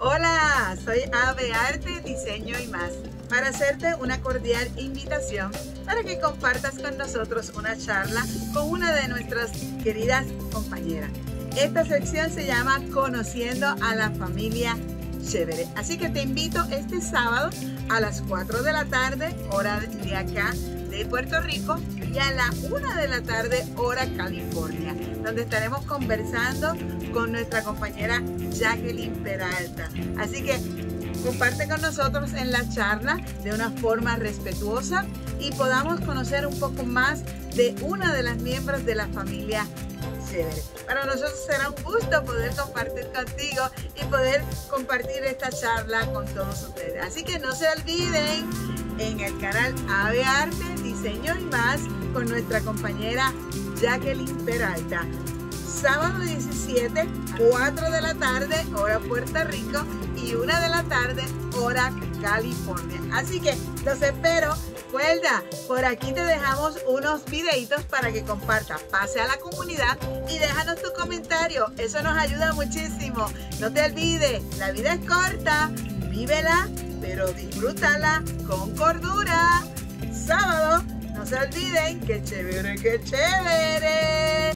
Hola, soy Ave Arte, Diseño y más, para hacerte una cordial invitación para que compartas con nosotros una charla con una de nuestras queridas compañeras. Esta sección se llama Conociendo a la Familia Chévere. Así que te invito este sábado a las 4 de la tarde, hora de acá de Puerto Rico, y a la 1 de la tarde, hora California, donde estaremos conversando con nuestra compañera Jacqueline Peralta. Así que comparte con nosotros en la charla de una forma respetuosa y podamos conocer un poco más de una de las miembros de la familia Chévere. Para nosotros será un gusto poder compartir contigo y poder compartir esta charla con todos ustedes. Así que no se olviden, en el canal Ave Arte, Diseño y más, con nuestra compañera Jacqueline Peralta. Sábado 17, 4 de la tarde, hora Puerto Rico, y 1 de la tarde, hora California. Así que los espero. Recuerda, por aquí te dejamos unos videitos para que compartas. Pase a la comunidad y déjanos tu comentario. Eso nos ayuda muchísimo. No te olvides, la vida es corta. Vívela, pero disfrútala con cordura. Sábado, no se olviden, que chévere, que chévere.